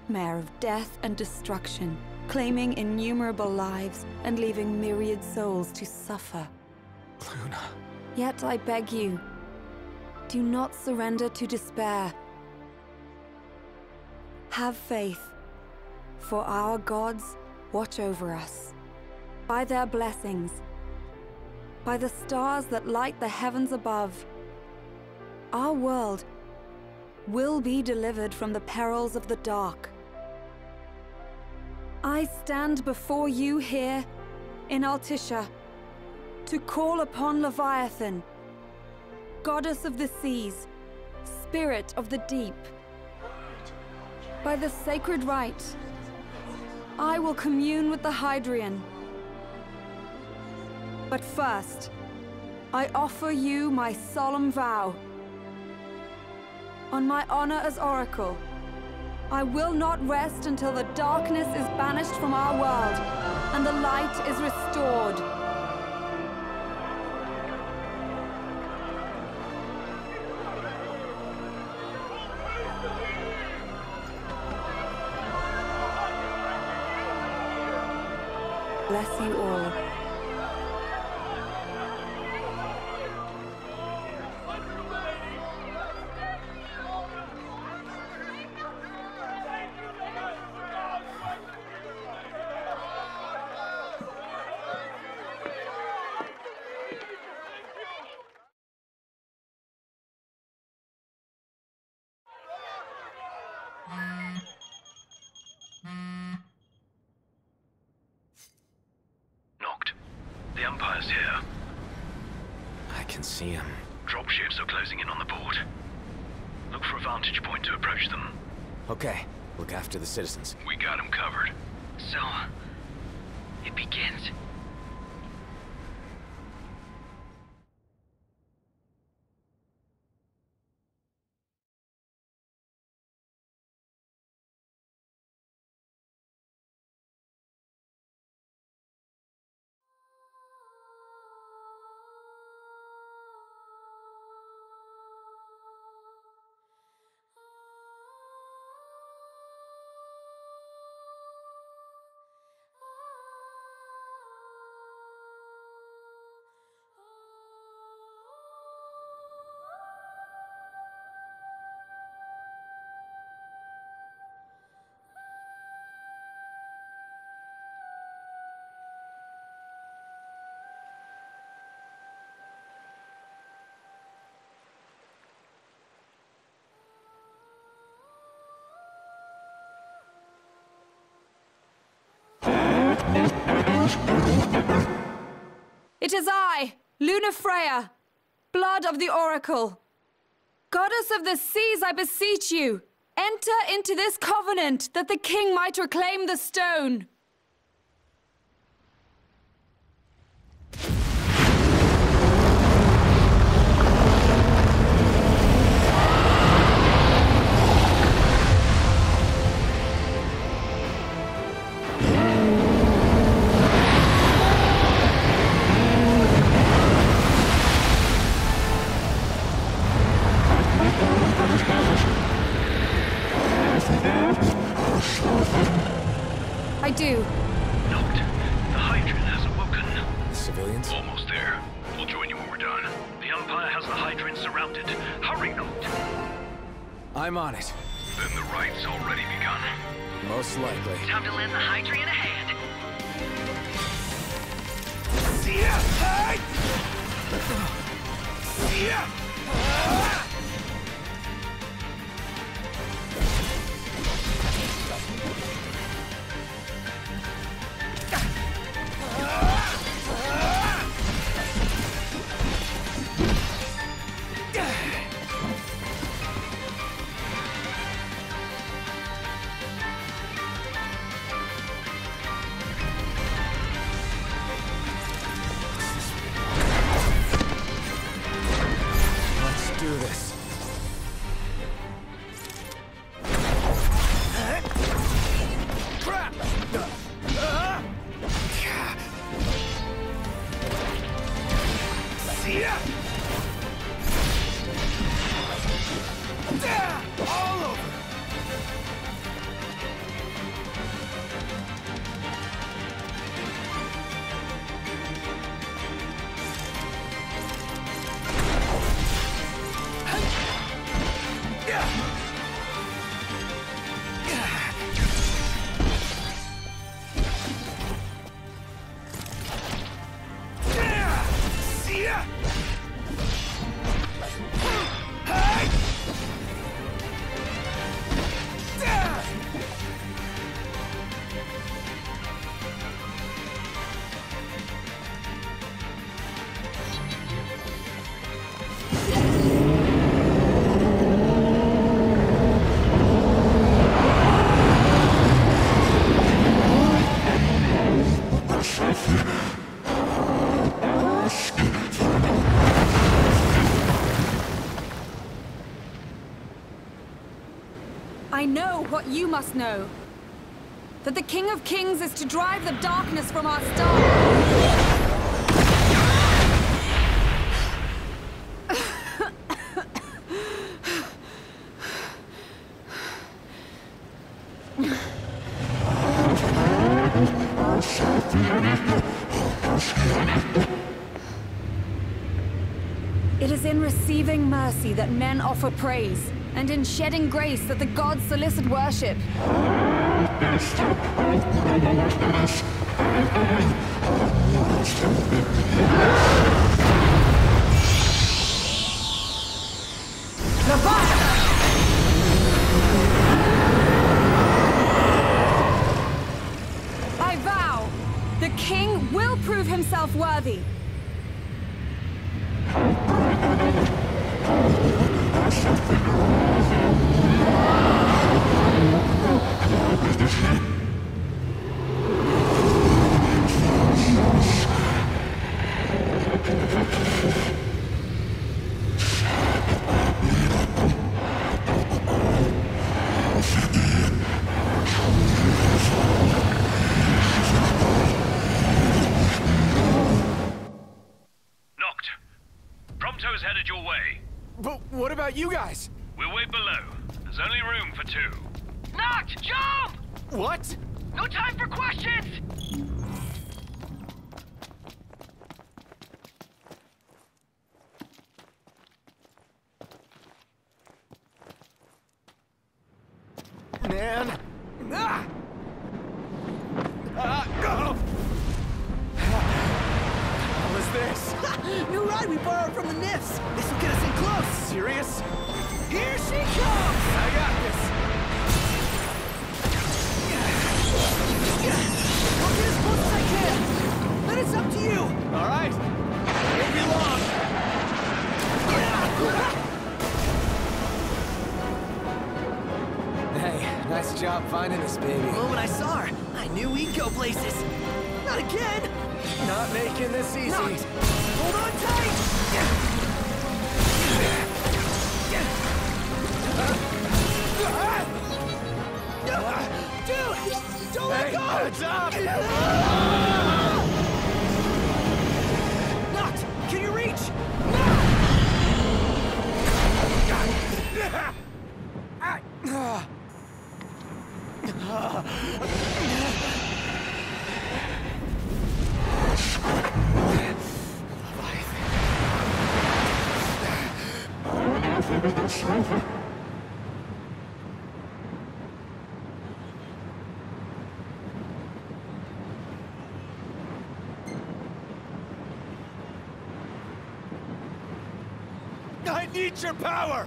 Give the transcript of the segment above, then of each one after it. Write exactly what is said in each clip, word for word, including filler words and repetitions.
nightmare of death and destruction, claiming innumerable lives and leaving myriad souls to suffer. Luna. Yet I beg you, do not surrender to despair. Have faith, for our gods watch over us. By their blessings, by the stars that light the heavens above, our world will be delivered from the perils of the dark. I stand before you here in Altissia to call upon Leviathan, goddess of the seas, spirit of the deep. By the sacred rite, I will commune with the Hydrian. But first, I offer you my solemn vow. On my honor as Oracle, I will not rest until the darkness is banished from our world and the light is restored. Bless you all. Noct. The Empire's here. I can see him. Dropships are closing in on the port. Look for a vantage point to approach them. Okay, look after the citizens. We got them covered. So, it begins. It is I, Lunafreya, blood of the Oracle. Goddess of the seas, I beseech you, enter into this covenant that the king might reclaim the stone. I do. Noct. The Hydrian has awoken. The civilians? Almost there. We'll join you when we're done. The Empire has the Hydrian surrounded. Hurry, Noct. I'm on it. Then the rite's already begun. Most likely. Time to lend the Hydrian a hand. Let's do this. must know. That the King of Kings is to drive the darkness from our star. It is in receiving mercy that men offer praise, and in shedding grace that the gods solicit worship. Leviathan! I vow, the king will prove himself worthy. Prompto's headed your way. But what about you guys? We'll wait below. There's only room for two. Noct, jump! What? No time for questions! Man. Ah! Ah! Oh! What was this? New ride we borrowed from the Nifs. This will get us in close. Serious? Here she comes! I got this. I'll get as close as I can. Then it's up to you. All right. Won't be long. Hey, nice job finding this baby. The moment I saw her, I knew we'd go places. Not again! Not making this easy. Noct! Hold on tight! Dude! Don't let Hey, go! heads up! Noct! Can you reach? I need your power!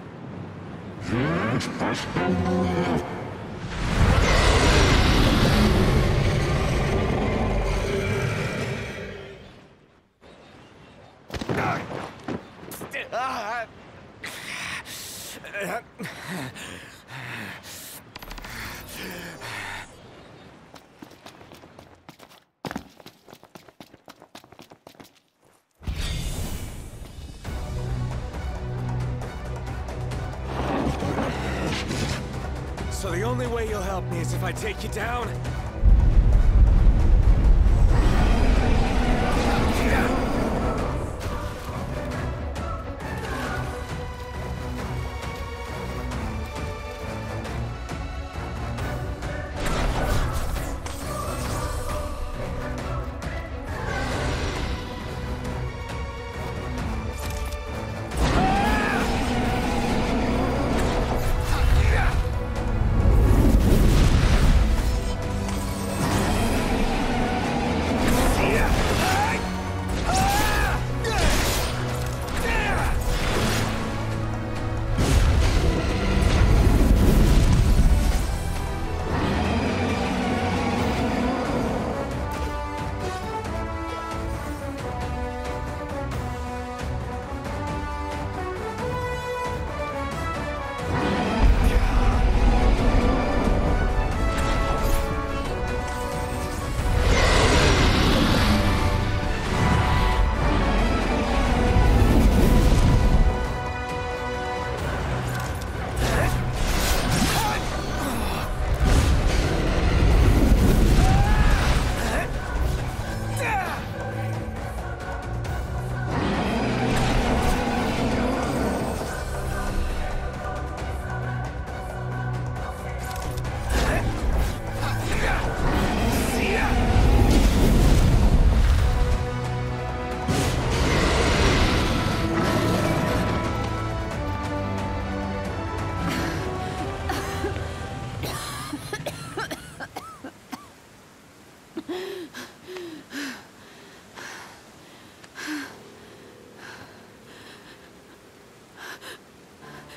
So the only way you'll help me is if I take you down?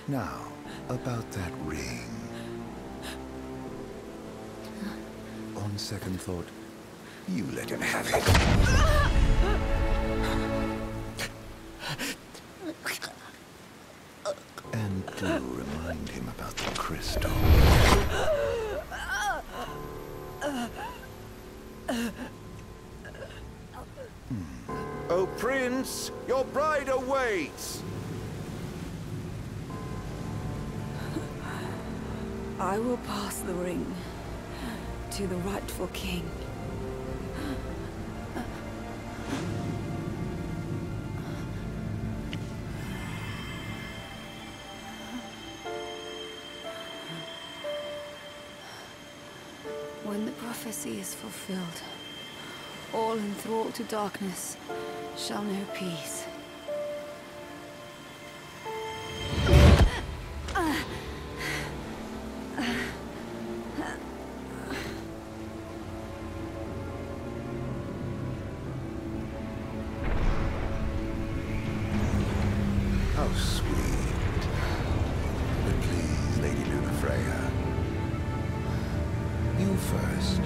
Now, about that ring. On second thought, you let him have it. And do remind him about the crystal. Hmm. Oh, Prince, your bride awaits! I will pass the ring to the rightful king. When the prophecy is fulfilled, all enthralled to darkness shall know peace. How sweet. But please, Lady Lunafreya, you first.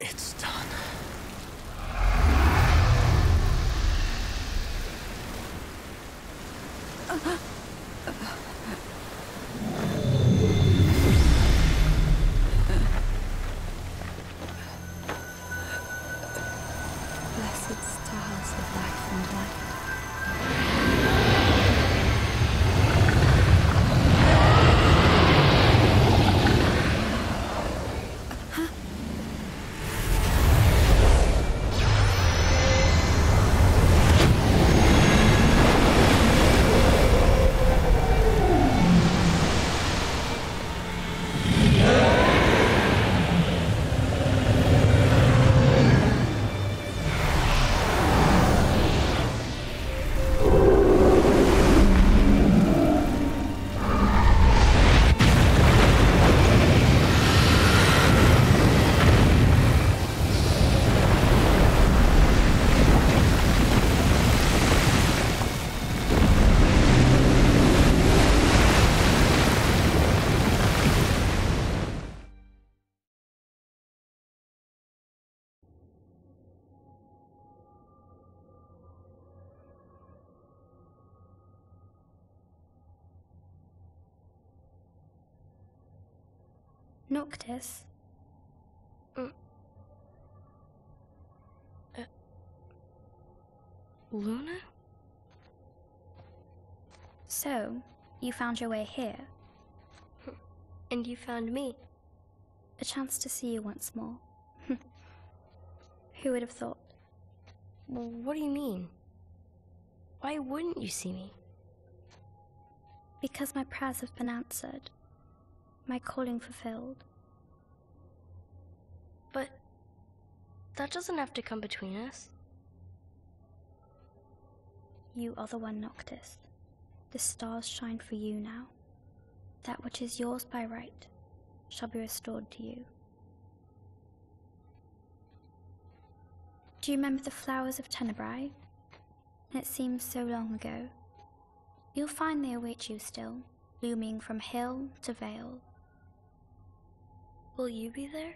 It's done. Blessed stars of life and light. Noctis? Mm. Uh, Luna? So, you found your way here? And you found me. A chance to see you once more. Who would have thought? Well, what do you mean? Why wouldn't you see me? Because my prayers have been answered. My calling fulfilled. But that doesn't have to come between us. You are the one, Noctis. The stars shine for you now. That which is yours by right shall be restored to you. Do you remember the flowers of Tenebrae? It seems so long ago. You'll find they await you still, blooming from hill to vale. Will you be there?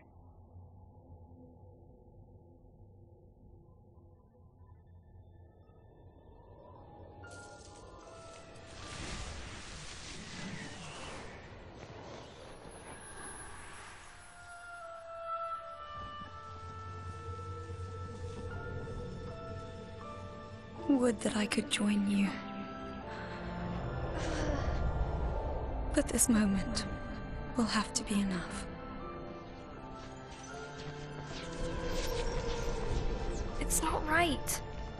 Would that I could join you. But this moment will have to be enough. It's not right.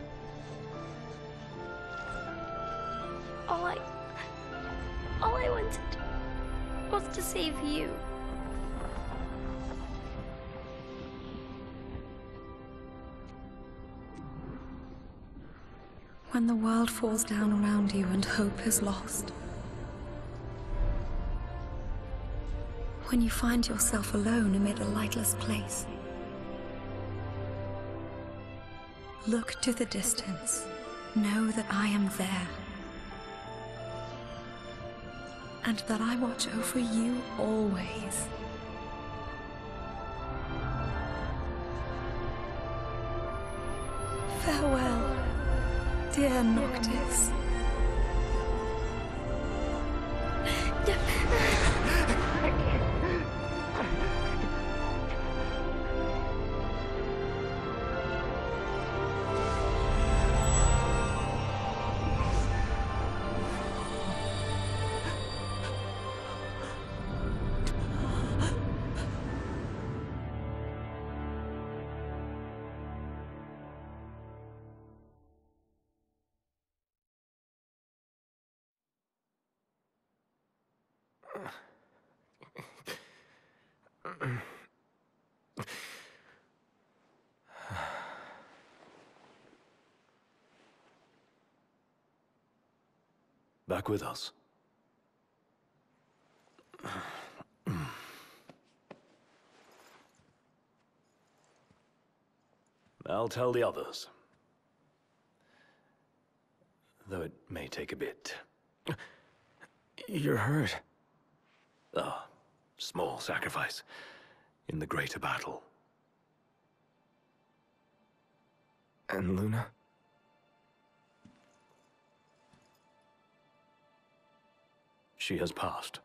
All I... All I wanted was to save you. When the world falls down around you and hope is lost. When you find yourself alone amid a lightless place. Look to the distance. Know that I am there. And that I watch over you always. Farewell, dear Noctis. Back with us. I'll tell the others. Though it may take a bit. You're hurt. Ah, small sacrifice in the greater battle. And Luna? She has passed.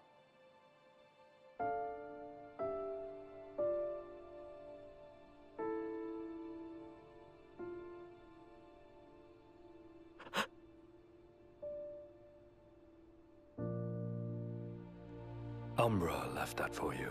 Umbra left that for you.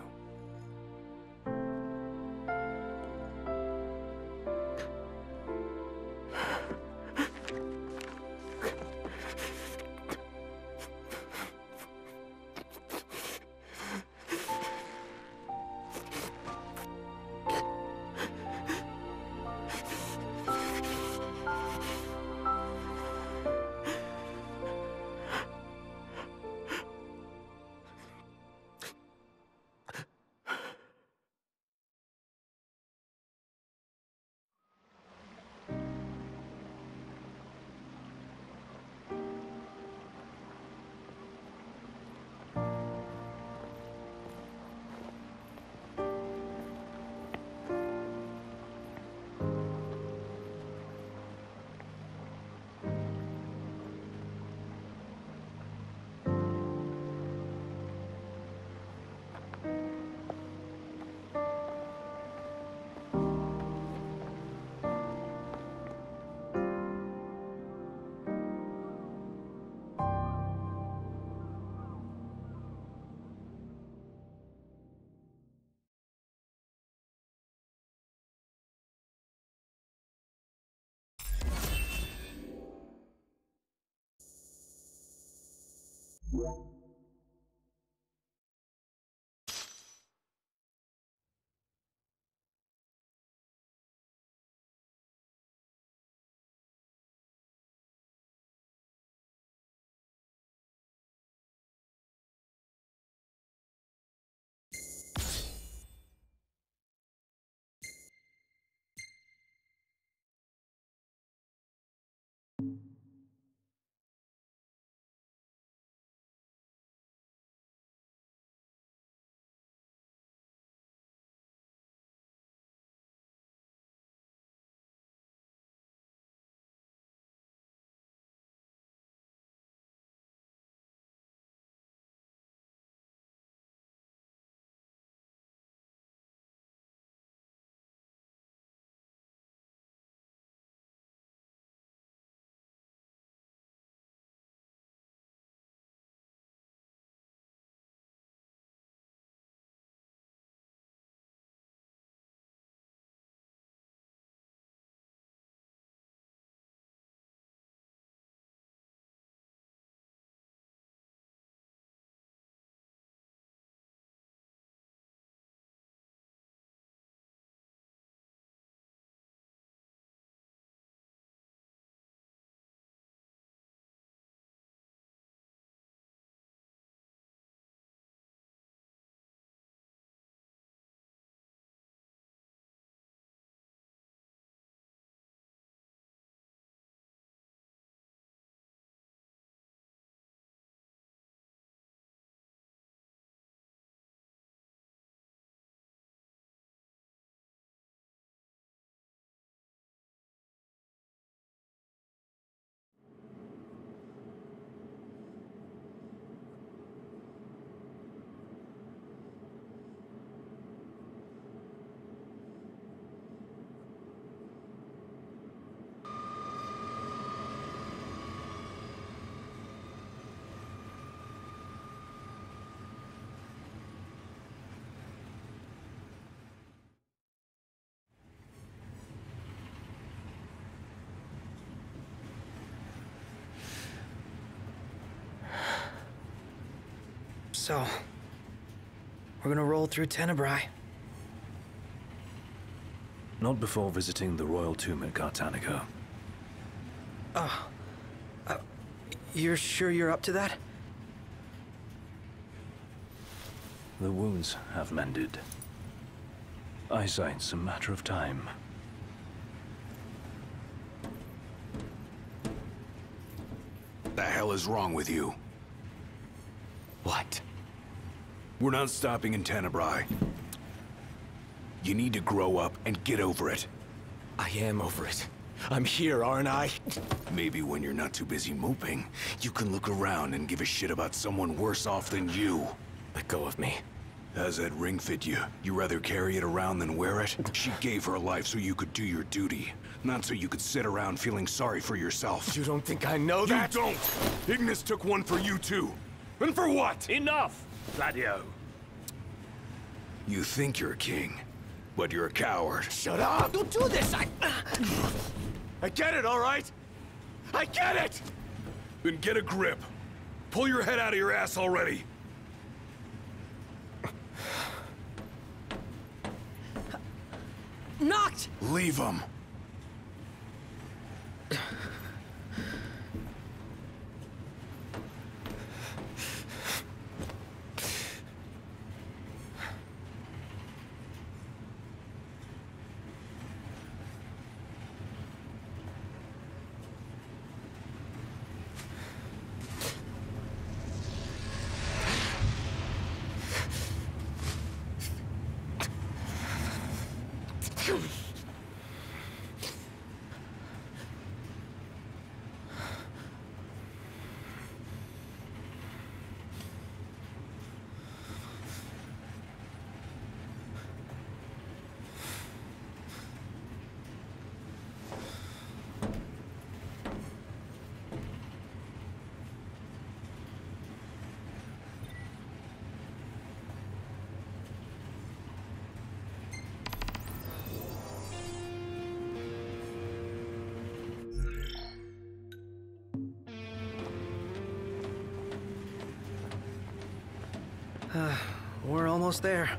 So, we're gonna roll through Tenebrae. Not before visiting the royal tomb at Gartanica. Oh, uh, you're sure you're up to that? The wounds have mended. Eyesight's a matter of time. The hell is wrong with you? What? We're not stopping in Tenebrae. You need to grow up and get over it. I am over it. I'm here, aren't I? Maybe when you're not too busy moping, you can look around and give a shit about someone worse off than you. Let go of me. How's that ring fit you? You rather carry it around than wear it? She gave her life so you could do your duty, not so you could sit around feeling sorry for yourself. You don't think I know You that? don't! Ignis took one for you too. And for what? Enough, Gladio. You think you're a king, but you're a coward. Shut up! Don't do this! I... I get it, all right? I get it! Then get a grip. Pull your head out of your ass already. Noct! Leave him. Uh, we're almost there.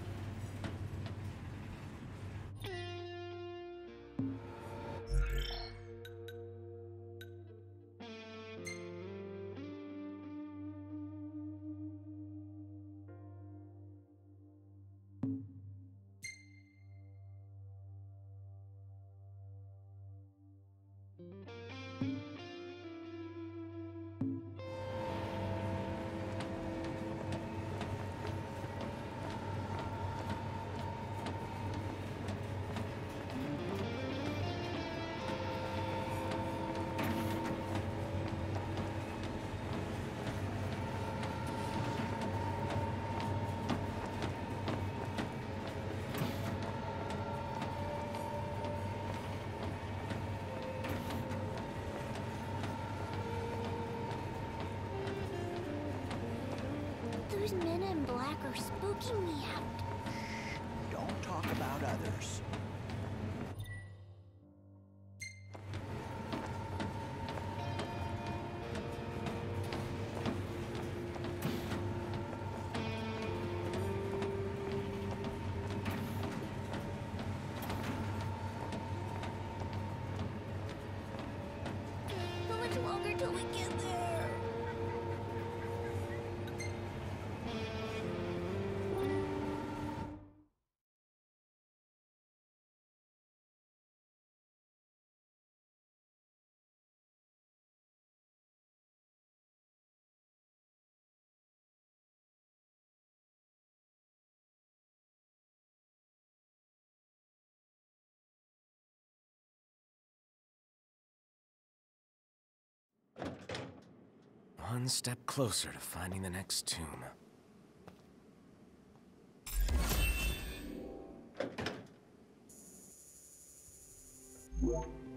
Those men in black are spooking me out. Don't talk about others. How much longer till we get there? One step closer to finding the next tomb. What?